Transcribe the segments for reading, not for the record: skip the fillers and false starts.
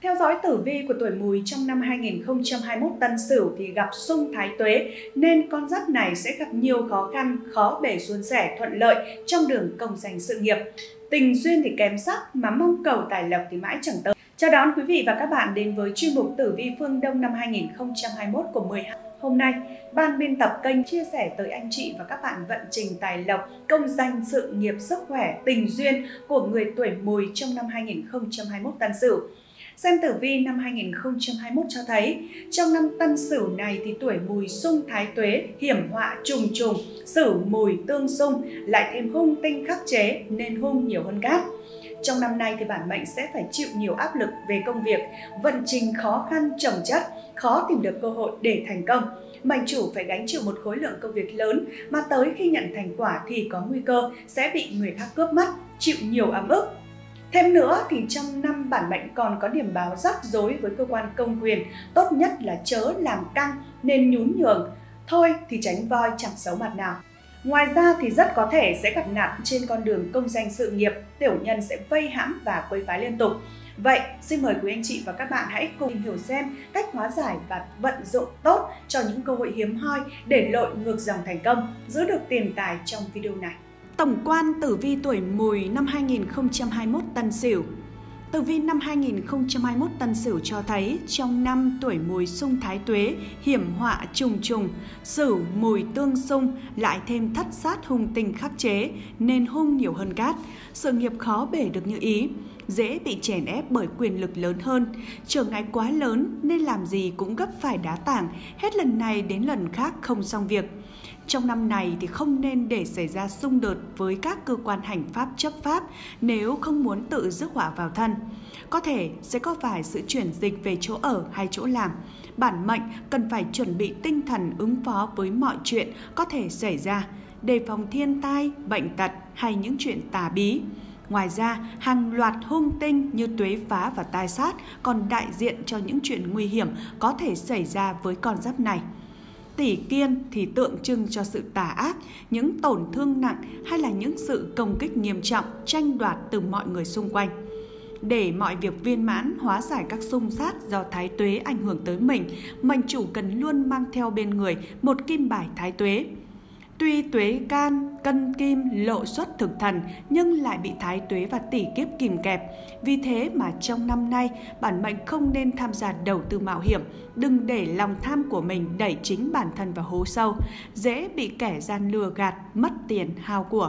Theo dõi tử vi của tuổi Mùi trong năm 2021 Tân Sửu thì gặp xung thái tuế nên con giáp này sẽ gặp nhiều khó khăn, khó bề suôn sẻ, thuận lợi trong đường công danh sự nghiệp. Tình duyên thì kém sắc mà mong cầu tài lộc thì mãi chẳng tới. Chào đón quý vị và các bạn đến với chuyên mục Tử vi phương Đông năm 2021 của 12. Hôm nay, ban biên tập kênh chia sẻ tới anh chị và các bạn vận trình tài lộc, công danh, sự nghiệp, sức khỏe, tình duyên của người tuổi Mùi trong năm 2021 Tân Sửu. Xem tử vi năm 2021 cho thấy, trong năm Tân Sửu này thì tuổi Mùi xung thái tuế, hiểm họa trùng trùng, Sửu Mùi tương xung, lại thêm hung tinh khắc chế nên hung nhiều hơn cát. Trong năm nay thì bản mệnh sẽ phải chịu nhiều áp lực về công việc, vận trình khó khăn chồng chất, khó tìm được cơ hội để thành công. Mệnh chủ phải gánh chịu một khối lượng công việc lớn mà tới khi nhận thành quả thì có nguy cơ sẽ bị người khác cướp mất, chịu nhiều áp ức. Thêm nữa thì trong năm bản mệnh còn có điểm báo rắc rối với cơ quan công quyền, tốt nhất là chớ làm căng nên nhún nhường, thôi thì tránh voi chẳng xấu mặt nào. Ngoài ra thì rất có thể sẽ gặp nạn trên con đường công danh sự nghiệp, tiểu nhân sẽ vây hãm và quấy phá liên tục. Vậy, xin mời quý anh chị và các bạn hãy cùng tìm hiểu xem cách hóa giải và vận dụng tốt cho những cơ hội hiếm hoi để lội ngược dòng thành công, giữ được tiền tài trong video này. Tổng quan tử vi tuổi Mùi năm 2021 Tân Sửu. Tử vi năm 2021 Tân Sửu cho thấy trong năm tuổi Mùi xung thái tuế, hiểm họa trùng trùng, Sửu Mùi tương xung, lại thêm thất sát hung tinh khắc chế nên hung nhiều hơn cát. Sự nghiệp khó bể được như ý, dễ bị chèn ép bởi quyền lực lớn hơn, trở ngại quá lớn nên làm gì cũng gấp phải đá tảng, hết lần này đến lần khác không xong việc. Trong năm này thì không nên để xảy ra xung đột với các cơ quan hành pháp chấp pháp nếu không muốn tự rước họa vào thân. Có thể sẽ có vài sự chuyển dịch về chỗ ở hay chỗ làm. Bản mệnh cần phải chuẩn bị tinh thần ứng phó với mọi chuyện có thể xảy ra, đề phòng thiên tai, bệnh tật hay những chuyện tà bí. Ngoài ra, hàng loạt hung tinh như tuế phá và tai sát còn đại diện cho những chuyện nguy hiểm có thể xảy ra với con giáp này. Tỷ Kiên thì tượng trưng cho sự tà ác, những tổn thương nặng hay là những sự công kích nghiêm trọng, tranh đoạt từ mọi người xung quanh. Để mọi việc viên mãn, hóa giải các xung sát do thái tuế ảnh hưởng tới mình, mệnh chủ cần luôn mang theo bên người một kim bài thái tuế. Tuy tuế can, cân kim, lộ xuất thực thần nhưng lại bị thái tuế và tỷ kiếp kìm kẹp. Vì thế mà trong năm nay, bản mệnh không nên tham gia đầu tư mạo hiểm, đừng để lòng tham của mình đẩy chính bản thân vào hố sâu, dễ bị kẻ gian lừa gạt, mất tiền, hao của.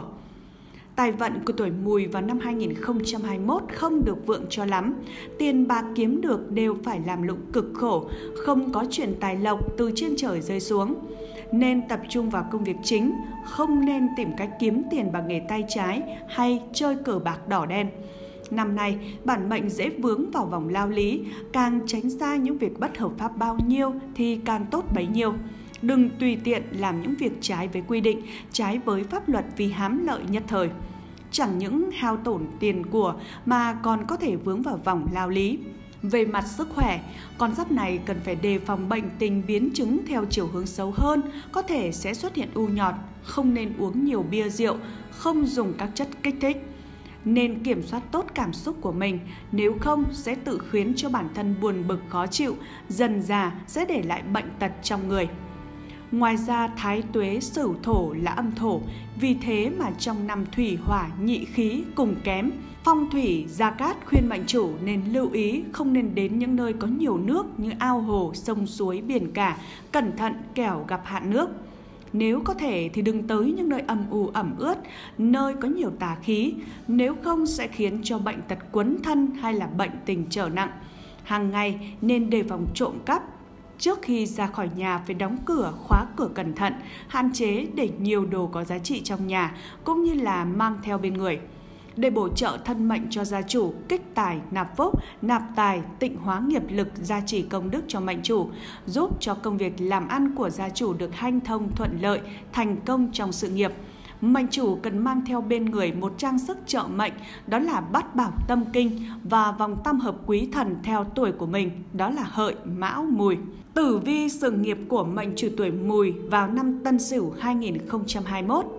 Tài vận của tuổi Mùi vào năm 2021 không được vượng cho lắm. Tiền bạc kiếm được đều phải làm lụng cực khổ, không có chuyện tài lộc từ trên trời rơi xuống. Nên tập trung vào công việc chính, không nên tìm cách kiếm tiền bằng nghề tay trái hay chơi cờ bạc đỏ đen. Năm nay, bản mệnh dễ vướng vào vòng lao lý, càng tránh xa những việc bất hợp pháp bao nhiêu thì càng tốt bấy nhiêu. Đừng tùy tiện làm những việc trái với quy định, trái với pháp luật vì hám lợi nhất thời. Chẳng những hao tổn tiền của mà còn có thể vướng vào vòng lao lý. Về mặt sức khỏe, con giáp này cần phải đề phòng bệnh tình biến chứng theo chiều hướng xấu hơn, có thể sẽ xuất hiện u nhọt, không nên uống nhiều bia rượu, không dùng các chất kích thích. Nên kiểm soát tốt cảm xúc của mình, nếu không sẽ tự khiến cho bản thân buồn bực khó chịu, dần dà sẽ để lại bệnh tật trong người. Ngoài ra, thái tuế Sửu thổ là âm thổ, vì thế mà trong năm thủy hỏa nhị khí cùng kém. Phong thủy Gia Cát khuyên mệnh chủ nên lưu ý không nên đến những nơi có nhiều nước như ao hồ, sông suối, biển cả, cẩn thận kẻo gặp hạn nước. Nếu có thể thì đừng tới những nơi âm u ẩm ướt, nơi có nhiều tà khí, nếu không sẽ khiến cho bệnh tật quấn thân hay là bệnh tình trở nặng. Hàng ngày nên đề phòng trộm cắp. Trước khi ra khỏi nhà phải đóng cửa, khóa cửa cẩn thận, hạn chế để nhiều đồ có giá trị trong nhà, cũng như là mang theo bên người. Để bổ trợ thân mệnh cho gia chủ, kích tài, nạp phúc, nạp tài, tịnh hóa nghiệp lực, gia trì công đức cho mệnh chủ, giúp cho công việc làm ăn của gia chủ được hanh thông thuận lợi, thành công trong sự nghiệp. Mệnh chủ cần mang theo bên người một trang sức trợ mệnh, đó là bát bảo tâm kinh, và vòng tam hợp quý thần theo tuổi của mình, đó là Hợi, Mão, Mùi. Tử vi sự nghiệp của mệnh chủ tuổi Mùi vào năm Tân Sửu 2021.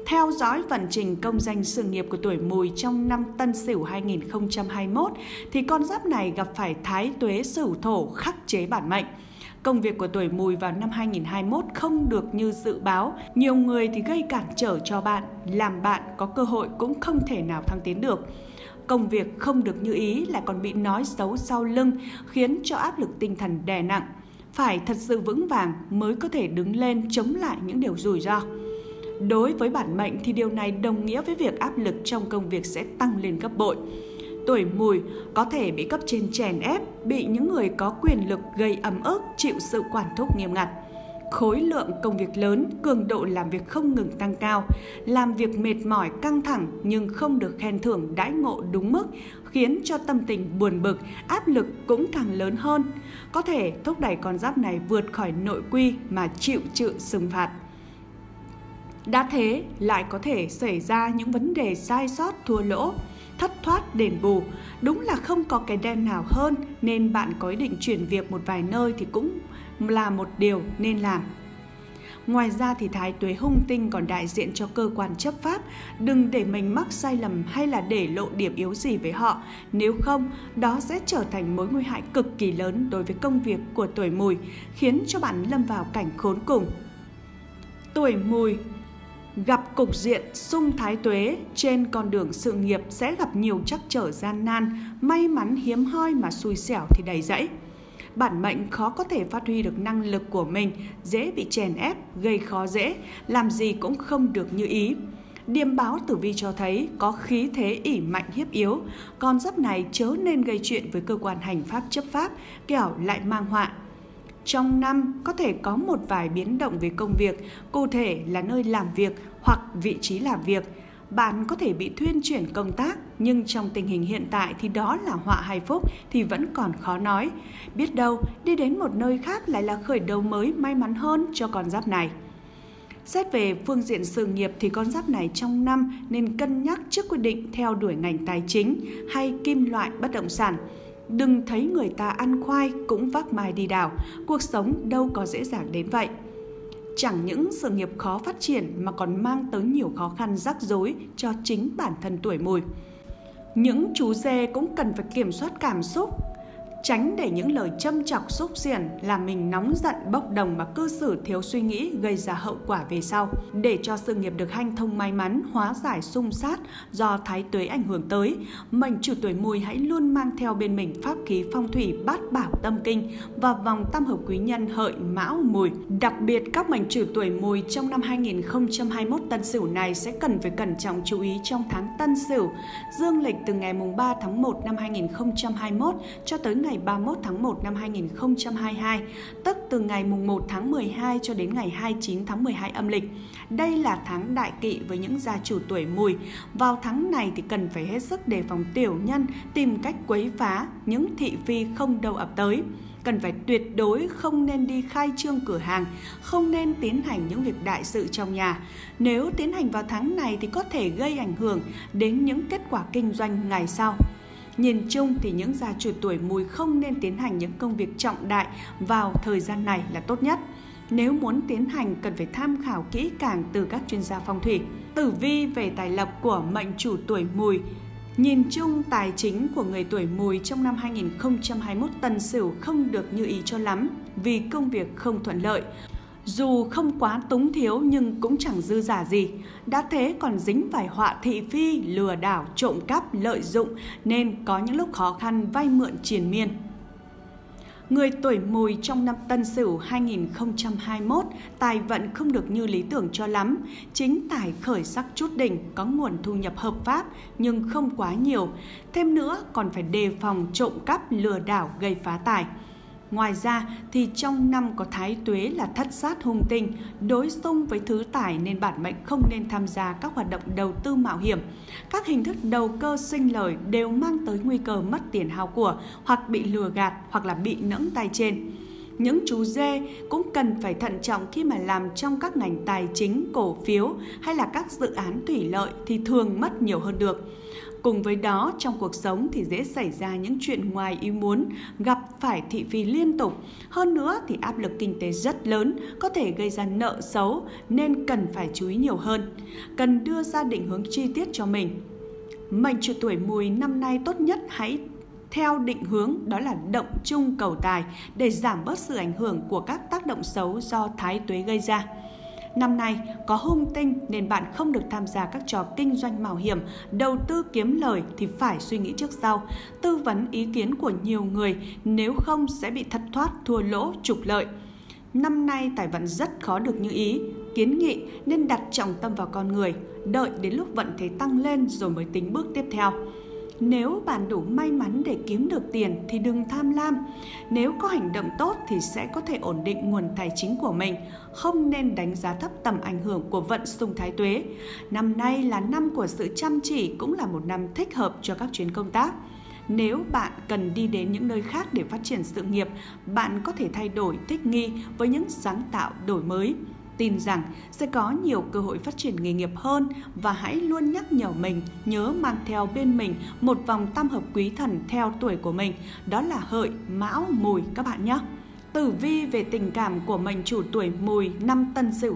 Theo dõi vận trình công danh sự nghiệp của tuổi Mùi trong năm Tân Sửu 2021 thì con giáp này gặp phải thái tuế Sửu Thổ khắc chế bản mệnh. Công việc của tuổi Mùi vào năm 2021 không được như dự báo, nhiều người thì gây cản trở cho bạn, làm bạn có cơ hội cũng không thể nào thăng tiến được. Công việc không được như ý lại còn bị nói xấu sau lưng, khiến cho áp lực tinh thần đè nặng. Phải thật sự vững vàng mới có thể đứng lên chống lại những điều rủi ro. Đối với bản mệnh thì điều này đồng nghĩa với việc áp lực trong công việc sẽ tăng lên gấp bội. Tuổi Mùi có thể bị cấp trên chèn ép, bị những người có quyền lực gây ấm ức, chịu sự quản thúc nghiêm ngặt. Khối lượng công việc lớn, cường độ làm việc không ngừng tăng cao, làm việc mệt mỏi căng thẳng nhưng không được khen thưởng đãi ngộ đúng mức, khiến cho tâm tình buồn bực, áp lực cũng càng lớn hơn. Có thể thúc đẩy con giáp này vượt khỏi nội quy mà chịu xử phạt. Đã thế, lại có thể xảy ra những vấn đề sai sót thua lỗ, thất thoát đền bù. Đúng là không có cái đen nào hơn, nên bạn có ý định chuyển việc một vài nơi thì cũng là một điều nên làm. Ngoài ra thì thái tuế hung tinh còn đại diện cho cơ quan chấp pháp. Đừng để mình mắc sai lầm hay là để lộ điểm yếu gì với họ. Nếu không, đó sẽ trở thành mối nguy hại cực kỳ lớn đối với công việc của tuổi Mùi, khiến cho bạn lâm vào cảnh khốn cùng. Tuổi Mùi gặp cục diện xung thái tuế trên con đường sự nghiệp sẽ gặp nhiều trắc trở gian nan, may mắn hiếm hoi mà xui xẻo thì đầy rẫy. Bản mệnh khó có thể phát huy được năng lực của mình, dễ bị chèn ép, gây khó dễ, làm gì cũng không được như ý. Điềm báo tử vi cho thấy có khí thế ỷ mạnh hiếp yếu, con giáp này chớ nên gây chuyện với cơ quan hành pháp chấp pháp, kẻo lại mang họa. Trong năm có thể có một vài biến động về công việc, cụ thể là nơi làm việc hoặc vị trí làm việc. Bạn có thể bị thuyên chuyển công tác, nhưng trong tình hình hiện tại thì đó là họa hay phúc thì vẫn còn khó nói. Biết đâu đi đến một nơi khác lại là khởi đầu mới may mắn hơn cho con giáp này. Xét về phương diện sự nghiệp thì con giáp này trong năm nên cân nhắc trước quyết định theo đuổi ngành tài chính hay kim loại bất động sản. Đừng thấy người ta ăn khoai cũng vác mai đi đào, cuộc sống đâu có dễ dàng đến vậy. Chẳng những sự nghiệp khó phát triển mà còn mang tới nhiều khó khăn rắc rối cho chính bản thân tuổi Mùi. Những chú dê cũng cần phải kiểm soát cảm xúc, tránh để những lời châm chọc xúc xiển làm mình nóng giận bốc đồng mà cư xử thiếu suy nghĩ gây ra hậu quả về sau. Để cho sự nghiệp được hanh thông may mắn, hóa giải xung sát do thái tuế ảnh hưởng tới, mệnh chủ tuổi Mùi hãy luôn mang theo bên mình pháp khí phong thủy bát bảo tâm kinh và vòng tam hợp quý nhân Hợi Mão Mùi. Đặc biệt các mệnh chủ tuổi Mùi trong năm 2021 Tân Sửu này sẽ cần phải cẩn trọng chú ý trong tháng Tân Sửu, dương lịch từ ngày 3 tháng 1 năm 2021 cho tới ngày 31 tháng 1 năm 2022, tức từ ngày 1 tháng 12 cho đến ngày 29 tháng 12 âm lịch. Đây là tháng đại kỵ với những gia chủ tuổi Mùi. Vào tháng này thì cần phải hết sức đề phòng tiểu nhân tìm cách quấy phá, những thị phi không đâu ập tới. Cần phải tuyệt đối không nên đi khai trương cửa hàng, không nên tiến hành những việc đại sự trong nhà. Nếu tiến hành vào tháng này thì có thể gây ảnh hưởng đến những kết quả kinh doanh ngày sau. Nhìn chung thì những gia chủ tuổi Mùi không nên tiến hành những công việc trọng đại vào thời gian này là tốt nhất. Nếu muốn tiến hành cần phải tham khảo kỹ càng từ các chuyên gia phong thủy. Tử vi về tài lộc của mệnh chủ tuổi Mùi. Nhìn chung tài chính của người tuổi Mùi trong năm 2021 Tân Sửu không được như ý cho lắm vì công việc không thuận lợi. Dù không quá túng thiếu nhưng cũng chẳng dư giả gì. Đã thế còn dính phải họa thị phi, lừa đảo, trộm cắp, lợi dụng nên có những lúc khó khăn vay mượn triền miên. Người tuổi Mùi trong năm Tân Sửu 2021, tài vận không được như lý tưởng cho lắm. Chính tài khởi sắc chút đỉnh, có nguồn thu nhập hợp pháp nhưng không quá nhiều. Thêm nữa còn phải đề phòng trộm cắp, lừa đảo gây phá tài. Ngoài ra thì trong năm có thái tuế là thất sát hung tinh, đối xung với thứ tài nên bản mệnh không nên tham gia các hoạt động đầu tư mạo hiểm. Các hình thức đầu cơ sinh lời đều mang tới nguy cơ mất tiền hao của, hoặc bị lừa gạt, hoặc là bị nẫng tay trên. Những chú dê cũng cần phải thận trọng khi mà làm trong các ngành tài chính, cổ phiếu hay là các dự án thủy lợi thì thường mất nhiều hơn được. Cùng với đó, trong cuộc sống thì dễ xảy ra những chuyện ngoài ý muốn, gặp phải thị phi liên tục. Hơn nữa thì áp lực kinh tế rất lớn, có thể gây ra nợ xấu nên cần phải chú ý nhiều hơn. Cần đưa ra định hướng chi tiết cho mình. Mệnh chủ tuổi Mùi năm nay tốt nhất hãy theo định hướng đó là động chung cầu tài để giảm bớt sự ảnh hưởng của các tác động xấu do thái tuế gây ra. Năm nay có hung tinh nên bạn không được tham gia các trò kinh doanh mạo hiểm, đầu tư kiếm lời thì phải suy nghĩ trước sau, tư vấn ý kiến của nhiều người, nếu không sẽ bị thất thoát, thua lỗ, trục lợi. Năm nay tài vận rất khó được như ý, kiến nghị nên đặt trọng tâm vào con người, đợi đến lúc vận thế tăng lên rồi mới tính bước tiếp theo. Nếu bạn đủ may mắn để kiếm được tiền thì đừng tham lam. Nếu có hành động tốt thì sẽ có thể ổn định nguồn tài chính của mình. Không nên đánh giá thấp tầm ảnh hưởng của vận xung thái tuế. Năm nay là năm của sự chăm chỉ, cũng là một năm thích hợp cho các chuyến công tác. Nếu bạn cần đi đến những nơi khác để phát triển sự nghiệp, bạn có thể thay đổi, thích nghi với những sáng tạo đổi mới. Tin rằng sẽ có nhiều cơ hội phát triển nghề nghiệp hơn và hãy luôn nhắc nhở mình nhớ mang theo bên mình một vòng tam hợp quý thần theo tuổi của mình, đó là Hợi, Mão, Mùi các bạn nhé. Tử vi về tình cảm của mệnh chủ tuổi Mùi năm Tân Sửu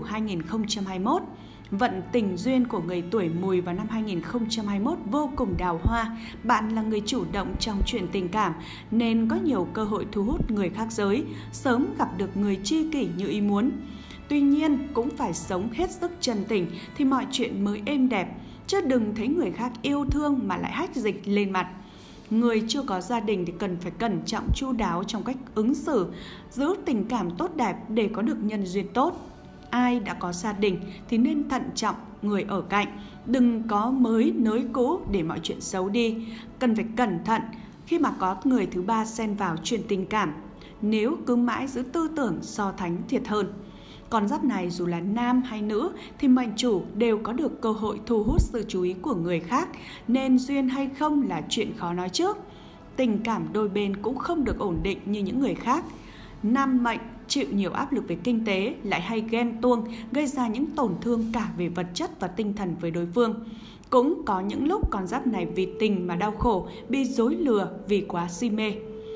2021. Vận tình duyên của người tuổi Mùi vào năm 2021 vô cùng đào hoa. Bạn là người chủ động trong chuyện tình cảm nên có nhiều cơ hội thu hút người khác giới, sớm gặp được người tri kỷ như ý muốn. Tuy nhiên cũng phải sống hết sức chân tình thì mọi chuyện mới êm đẹp, chứ đừng thấy người khác yêu thương mà lại hách dịch lên mặt. Người chưa có gia đình thì cần phải cẩn trọng chu đáo trong cách ứng xử, giữ tình cảm tốt đẹp để có được nhân duyên tốt. Ai đã có gia đình thì nên thận trọng người ở cạnh, đừng có mới nới cũ để mọi chuyện xấu đi. Cần phải cẩn thận khi mà có người thứ ba xen vào chuyện tình cảm, nếu cứ mãi giữ tư tưởng so sánh thiệt hơn. Con giáp này dù là nam hay nữ thì mệnh chủ đều có được cơ hội thu hút sự chú ý của người khác, nên duyên hay không là chuyện khó nói trước. Tình cảm đôi bên cũng không được ổn định như những người khác. Nam mệnh chịu nhiều áp lực về kinh tế, lại hay ghen tuông, gây ra những tổn thương cả về vật chất và tinh thần với đối phương. Cũng có những lúc con giáp này vì tình mà đau khổ, bị dối lừa vì quá si mê.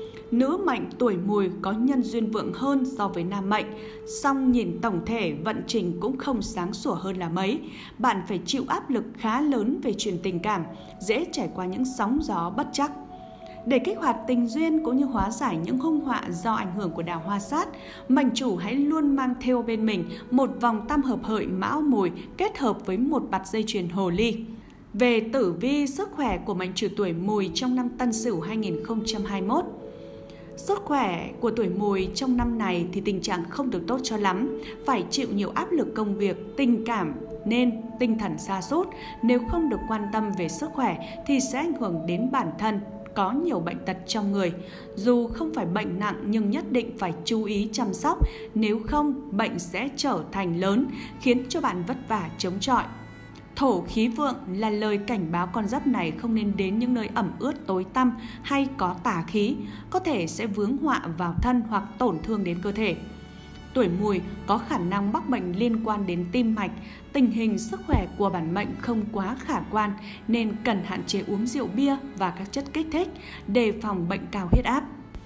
Nữ mệnh tuổi Mùi có nhân duyên vượng hơn so với nam mệnh, song nhìn tổng thể vận trình cũng không sáng sủa hơn là mấy. Bạn phải chịu áp lực khá lớn về chuyện tình cảm, dễ trải qua những sóng gió bất trắc. Để kích hoạt tình duyên cũng như hóa giải những hung họa do ảnh hưởng của đào hoa sát, mệnh chủ hãy luôn mang theo bên mình một vòng tam hợp Hợi, Mão, Mùi kết hợp với một bạt dây chuyền hồ ly. Về tử vi sức khỏe của mệnh chủ tuổi Mùi trong năm Tân Sửu 2021. Sức khỏe của tuổi Mùi trong năm này thì tình trạng không được tốt cho lắm, phải chịu nhiều áp lực công việc, tình cảm nên tinh thần sa sút. Nếu không được quan tâm về sức khỏe thì sẽ ảnh hưởng đến bản thân, có nhiều bệnh tật trong người. Dù không phải bệnh nặng nhưng nhất định phải chú ý chăm sóc, nếu không bệnh sẽ trở thành lớn, khiến cho bạn vất vả chống chọi. Thổ khí vượng là lời cảnh báo con giáp này không nên đến những nơi ẩm ướt tối tăm hay có tà khí, có thể sẽ vướng họa vào thân hoặc tổn thương đến cơ thể. Tuổi Mùi có khả năng mắc bệnh liên quan đến tim mạch, tình hình sức khỏe của bản mệnh không quá khả quan nên cần hạn chế uống rượu bia và các chất kích thích, đề phòng bệnh cao huyết áp.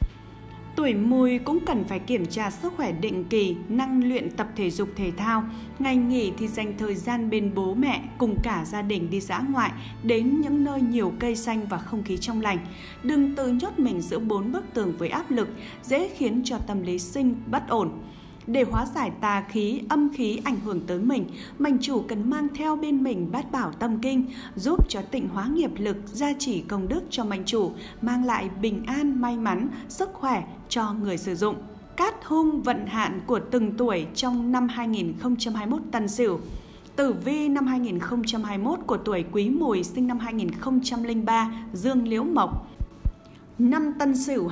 Tuổi Mùi cũng cần phải kiểm tra sức khỏe định kỳ, năng luyện tập thể dục thể thao. Ngày nghỉ thì dành thời gian bên bố mẹ cùng cả gia đình đi dã ngoại, đến những nơi nhiều cây xanh và không khí trong lành. Đừng tự nhốt mình giữa bốn bức tường với áp lực, dễ khiến cho tâm lý sinh bất ổn. Để hóa giải tà khí, âm khí ảnh hưởng tới mình, mệnh chủ cần mang theo bên mình bát bảo tâm kinh, giúp cho tịnh hóa nghiệp lực, gia trì công đức cho mệnh chủ, mang lại bình an, may mắn, sức khỏe cho người sử dụng. Cát hung vận hạn của từng tuổi trong năm 2021 Tân Sửu. Tử vi năm 2021 của tuổi Quý Mùi sinh năm 2003 Dương Liễu Mộc. Năm Tân Sửu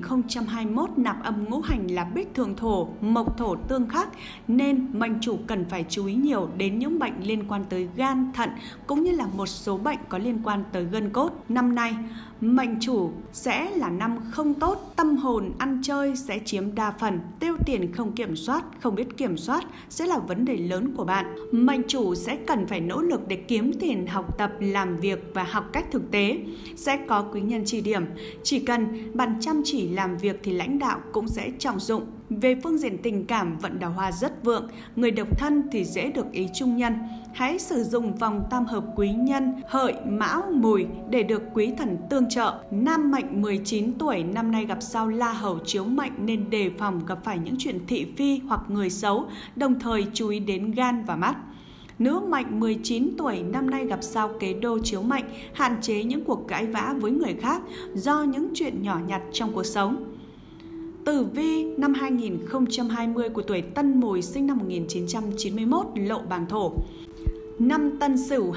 2021 nạp âm ngũ hành là Bích Thường Thổ, Mộc Thổ tương khắc nên mệnh chủ cần phải chú ý nhiều đến những bệnh liên quan tới gan, thận cũng như là một số bệnh có liên quan tới gân cốt. Năm nay, Mệnh chủ sẽ là năm không tốt, tâm hồn ăn chơi sẽ chiếm đa phần, tiêu tiền không kiểm soát, không biết kiểm soát sẽ là vấn đề lớn của bạn. Mệnh chủ sẽ cần phải nỗ lực để kiếm tiền, học tập, làm việc và học cách thực tế. Sẽ có quý nhân chỉ điểm. Chỉ cần bạn chăm chỉ làm việc thì lãnh đạo cũng sẽ trọng dụng. Về phương diện tình cảm, vận đào hoa rất vượng, người độc thân thì dễ được ý trung nhân. Hãy sử dụng vòng tam hợp quý nhân Hợi, Mão, Mùi để được quý thần tương trợ. Nam mệnh 19 tuổi năm nay gặp sao La Hầu chiếu mệnh nên đề phòng gặp phải những chuyện thị phi hoặc người xấu, đồng thời chú ý đến gan và mắt. Nữ mệnh 19 tuổi năm nay gặp sao Kế Đô chiếu mệnh, hạn chế những cuộc cãi vã với người khác do những chuyện nhỏ nhặt trong cuộc sống. Tử vi năm 2020 của tuổi Tân Mùi sinh năm 1991 lộ bàng thổ. Năm Tân Sửu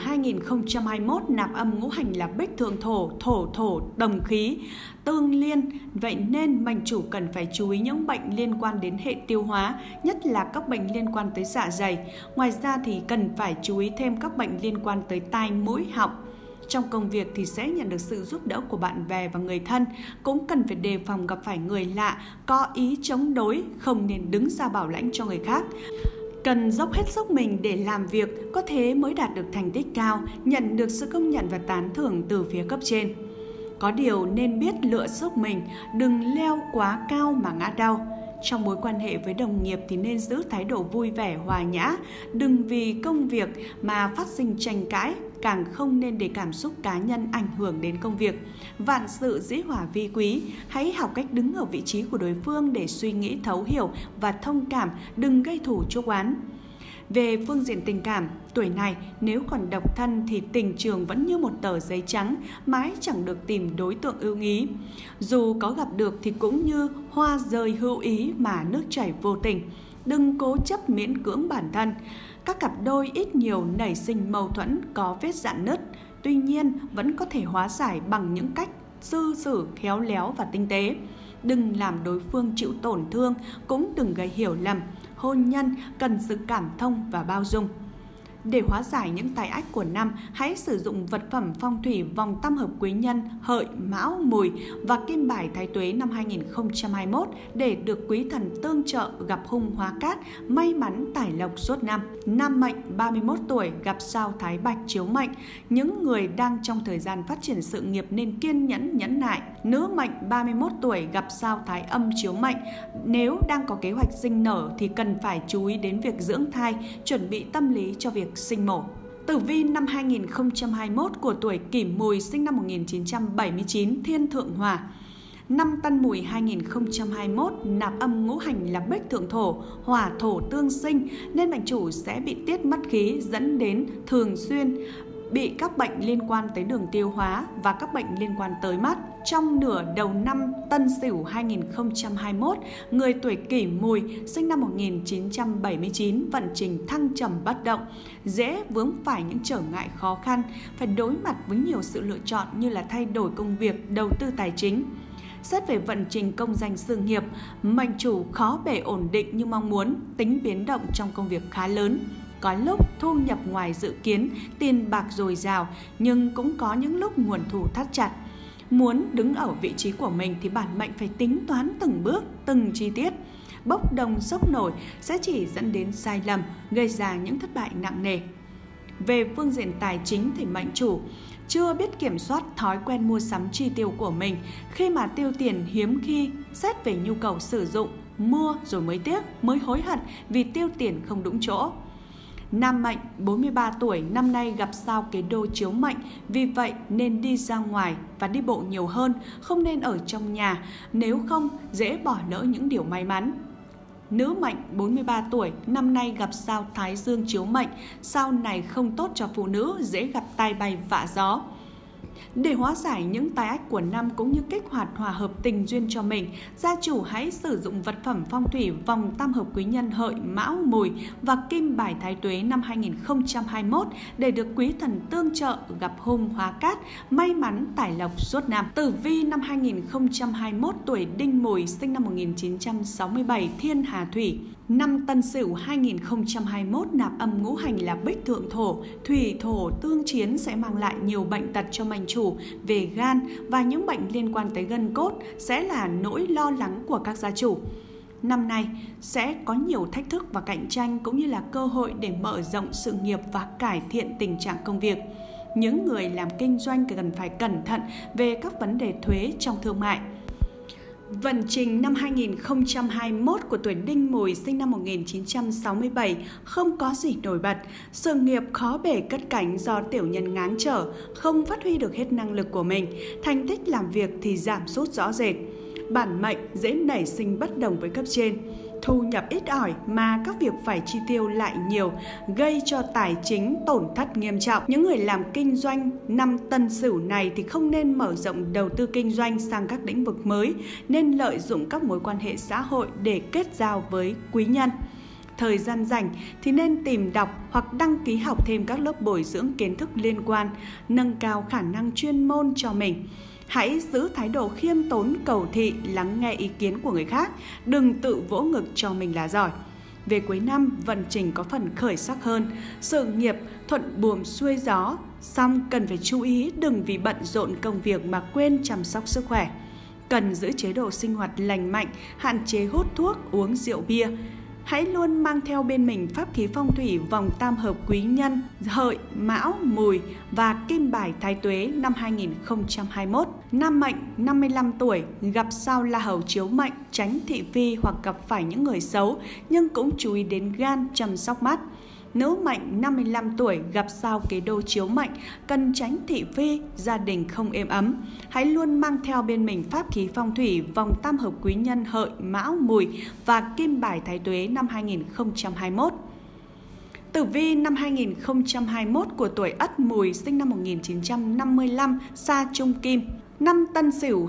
2021 nạp âm ngũ hành là Bích Thượng Thổ, thổ đồng khí, tương liên. Vậy nên mệnh chủ cần phải chú ý những bệnh liên quan đến hệ tiêu hóa, nhất là các bệnh liên quan tới dạ dày. Ngoài ra thì cần phải chú ý thêm các bệnh liên quan tới tai, mũi, họng. Trong công việc thì sẽ nhận được sự giúp đỡ của bạn bè và người thân, cũng cần phải đề phòng gặp phải người lạ, có ý chống đối, không nên đứng ra bảo lãnh cho người khác. Cần dốc hết sức mình để làm việc, có thế mới đạt được thành tích cao, nhận được sự công nhận và tán thưởng từ phía cấp trên. Có điều nên biết lựa sức mình, đừng leo quá cao mà ngã đau. Trong mối quan hệ với đồng nghiệp thì nên giữ thái độ vui vẻ, hòa nhã, đừng vì công việc mà phát sinh tranh cãi, càng không nên để cảm xúc cá nhân ảnh hưởng đến công việc. Vạn sự dĩ hòa vi quý, hãy học cách đứng ở vị trí của đối phương để suy nghĩ thấu hiểu và thông cảm, đừng gây thù chuốc oán. Về phương diện tình cảm, tuổi này nếu còn độc thân thì tình trường vẫn như một tờ giấy trắng, mãi chẳng được tìm đối tượng ưng ý. Dù có gặp được thì cũng như hoa rơi hữu ý mà nước chảy vô tình. Đừng cố chấp miễn cưỡng bản thân. Các cặp đôi ít nhiều nảy sinh mâu thuẫn, có vết rạn nứt. Tuy nhiên vẫn có thể hóa giải bằng những cách cư xử khéo léo và tinh tế. Đừng làm đối phương chịu tổn thương, cũng đừng gây hiểu lầm. Hôn nhân cần sự cảm thông và bao dung. Để hóa giải những tai ách của năm, hãy sử dụng vật phẩm phong thủy vòng tam hợp quý nhân Hợi, Mão, Mùi và kim bài Thái Tuế năm 2021 để được quý thần tương trợ, gặp hung hóa cát, may mắn tài lộc suốt năm. Nam mệnh 31 tuổi gặp sao Thái Bạch chiếu mệnh, những người đang trong thời gian phát triển sự nghiệp nên kiên nhẫn nhẫn nại. Nữ mệnh 31 tuổi gặp sao Thái Âm chiếu mệnh, nếu đang có kế hoạch sinh nở thì cần phải chú ý đến việc dưỡng thai, chuẩn bị tâm lý cho việc sinh mổ. Tử vi năm 2021 của tuổi Kỷ Mùi sinh năm 1979 thiên thượng hỏa. Năm Tân Mùi 2021 nạp âm ngũ hành là Bích Thượng Thổ, hỏa thổ tương sinh nên mệnh chủ sẽ bị tiết mất khí, dẫn đến thường xuyên bị các bệnh liên quan tới đường tiêu hóa và các bệnh liên quan tới mắt. Trong nửa đầu năm Tân Sửu 2021, người tuổi Kỷ Mùi sinh năm 1979 vận trình thăng trầm bất động, dễ vướng phải những trở ngại khó khăn, phải đối mặt với nhiều sự lựa chọn như là thay đổi công việc, đầu tư tài chính. Xét về vận trình công danh sự nghiệp, mệnh chủ khó bề ổn định như mong muốn, tính biến động trong công việc khá lớn. Có lúc thu nhập ngoài dự kiến, tiền bạc dồi dào, nhưng cũng có những lúc nguồn thu thắt chặt. Muốn đứng ở vị trí của mình thì bản mệnh phải tính toán từng bước, từng chi tiết. Bốc đồng sốc nổi sẽ chỉ dẫn đến sai lầm, gây ra những thất bại nặng nề. Về phương diện tài chính thì mệnh chủ chưa biết kiểm soát thói quen mua sắm chi tiêu của mình, khi mà tiêu tiền hiếm khi xét về nhu cầu sử dụng, mua rồi mới tiếc, mới hối hận vì tiêu tiền không đúng chỗ. Nam mệnh 43 tuổi năm nay gặp sao Kế Đô chiếu mệnh, vì vậy nên đi ra ngoài và đi bộ nhiều hơn, không nên ở trong nhà, nếu không dễ bỏ lỡ những điều may mắn. Nữ mệnh 43 tuổi năm nay gặp sao Thái Dương chiếu mệnh, sao này không tốt cho phụ nữ, dễ gặp tai bay vạ gió. Để hóa giải những tai ách của năm cũng như kích hoạt hòa hợp tình duyên cho mình, gia chủ hãy sử dụng vật phẩm phong thủy vòng tam hợp quý nhân Hợi, Mão, Mùi và kim bài Thái Tuế năm 2021 để được quý thần tương trợ, gặp hung hóa cát, may mắn tài lộc suốt năm. Tử vi năm 2021 tuổi Đinh Mùi sinh năm 1967 thiên hà thủy. Năm Tân Sửu 2021 nạp âm ngũ hành là Bích Thượng Thổ, Thủy Thổ tương chiến sẽ mang lại nhiều bệnh tật cho mệnh chủ về gan và những bệnh liên quan tới gân cốt sẽ là nỗi lo lắng của các gia chủ. Năm nay sẽ có nhiều thách thức và cạnh tranh cũng như là cơ hội để mở rộng sự nghiệp và cải thiện tình trạng công việc. Những người làm kinh doanh cần phải cẩn thận về các vấn đề thuế trong thương mại. Vận trình năm 2021 của tuổi Đinh Mùi sinh năm 1967 không có gì nổi bật, sự nghiệp khó bề cất cánh do tiểu nhân ngáng trở, không phát huy được hết năng lực của mình, thành tích làm việc thì giảm sút rõ rệt. Bản mệnh dễ nảy sinh bất đồng với cấp trên, thu nhập ít ỏi mà các việc phải chi tiêu lại nhiều, gây cho tài chính tổn thất nghiêm trọng. Những người làm kinh doanh năm Tân Sửu này thì không nên mở rộng đầu tư kinh doanh sang các lĩnh vực mới, nên lợi dụng các mối quan hệ xã hội để kết giao với quý nhân. Thời gian rảnh thì nên tìm đọc hoặc đăng ký học thêm các lớp bồi dưỡng kiến thức liên quan, nâng cao khả năng chuyên môn cho mình. Hãy giữ thái độ khiêm tốn, cầu thị, lắng nghe ý kiến của người khác, đừng tự vỗ ngực cho mình là giỏi. Về cuối năm, vận trình có phần khởi sắc hơn, sự nghiệp thuận buồm xuôi gió, song cần phải chú ý đừng vì bận rộn công việc mà quên chăm sóc sức khỏe. Cần giữ chế độ sinh hoạt lành mạnh, hạn chế hút thuốc, uống rượu bia. Hãy luôn mang theo bên mình pháp khí phong thủy vòng tam hợp quý nhân Hợi, Mão, Mùi và kim bài Thái Tuế năm 2021. Nam mệnh 55 tuổi gặp sao La Hầu chiếu mệnh, tránh thị phi hoặc gặp phải những người xấu, nhưng cũng chú ý đến gan, chăm sóc mắt. Nữ mệnh 55 tuổi gặp sao Kế Đô chiếu mệnh, cần tránh thị phi, gia đình không êm ấm. Hãy luôn mang theo bên mình pháp khí phong thủy vòng tam hợp quý nhân Hợi, Mão, Mùi và kim bài Thái Tuế năm 2021. Tử vi năm 2021 của tuổi Ất Mùi sinh năm 1955, sa Trung Kim. Năm Tân Sửu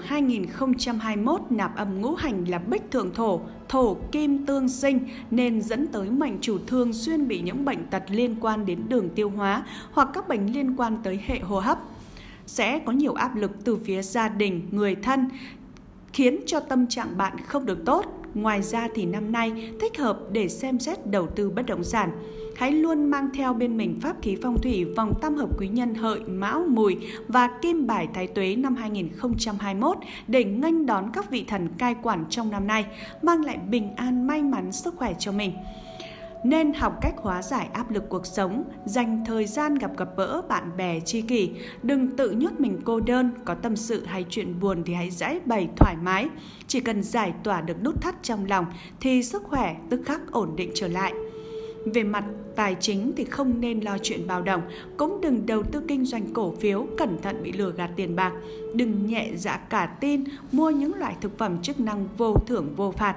2021 nạp âm ngũ hành là Bích Thượng Thổ, Thổ Kim tương sinh nên dẫn tới mệnh chủ thường xuyên bị những bệnh tật liên quan đến đường tiêu hóa hoặc các bệnh liên quan tới hệ hô hấp. Sẽ có nhiều áp lực từ phía gia đình, người thân, khiến cho tâm trạng bạn không được tốt. Ngoài ra thì năm nay thích hợp để xem xét đầu tư bất động sản. Hãy luôn mang theo bên mình pháp khí phong thủy vòng tam hợp quý nhân Hợi, Mão, Mùi và kim bài Thái Tuế năm 2021 để nghênh đón các vị thần cai quản trong năm nay, mang lại bình an, may mắn, sức khỏe cho mình. Nên học cách hóa giải áp lực cuộc sống, dành thời gian gặp gỡ bạn bè tri kỷ, đừng tự nhốt mình cô đơn, có tâm sự hay chuyện buồn thì hãy giải bày thoải mái. Chỉ cần giải tỏa được nút thắt trong lòng thì sức khỏe tức khắc ổn định trở lại. Về mặt tài chính thì không nên lo chuyện bao đồng, cũng đừng đầu tư kinh doanh cổ phiếu, cẩn thận bị lừa gạt tiền bạc, đừng nhẹ dạ cả tin mua những loại thực phẩm chức năng vô thưởng vô phạt.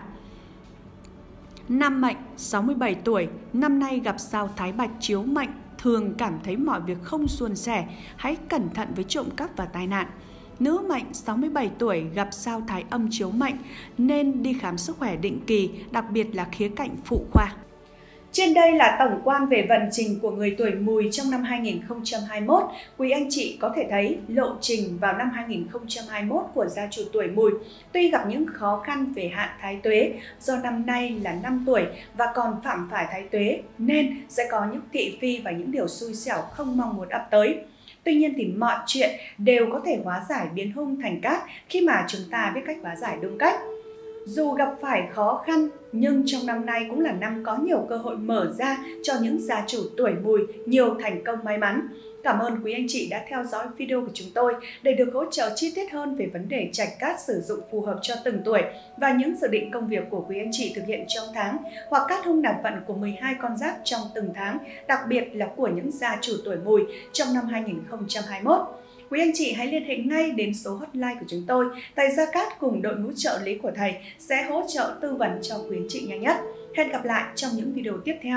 Nam mệnh 67 tuổi, năm nay gặp sao Thái Bạch chiếu mệnh, thường cảm thấy mọi việc không suôn sẻ, hãy cẩn thận với trộm cắp và tai nạn. Nữ mệnh 67 tuổi gặp sao Thái Âm chiếu mệnh, nên đi khám sức khỏe định kỳ, đặc biệt là khía cạnh phụ khoa. Trên đây là tổng quan về vận trình của người tuổi Mùi trong năm 2021. Quý anh chị có thể thấy lộ trình vào năm 2021 của gia chủ tuổi Mùi tuy gặp những khó khăn về hạn Thái Tuế do năm nay là 5 tuổi và còn phạm phải Thái Tuế nên sẽ có những thị phi và những điều xui xẻo không mong muốn ập tới. Tuy nhiên thì mọi chuyện đều có thể hóa giải biến hung thành cát khi mà chúng ta biết cách hóa giải đúng cách. Dù gặp phải khó khăn, nhưng trong năm nay cũng là năm có nhiều cơ hội mở ra cho những gia chủ tuổi Mùi nhiều thành công may mắn. Cảm ơn quý anh chị đã theo dõi video của chúng tôi để được hỗ trợ chi tiết hơn về vấn đề trạch cát sử dụng phù hợp cho từng tuổi và những dự định công việc của quý anh chị thực hiện trong tháng hoặc cát hung nạp vận của 12 con giáp trong từng tháng, đặc biệt là của những gia chủ tuổi Mùi trong năm 2021. Quý anh chị hãy liên hệ ngay đến số hotline của chúng tôi. Thầy Gia Cát cùng đội ngũ trợ lý của thầy sẽ hỗ trợ tư vấn cho quý anh chị nhanh nhất. Hẹn gặp lại trong những video tiếp theo.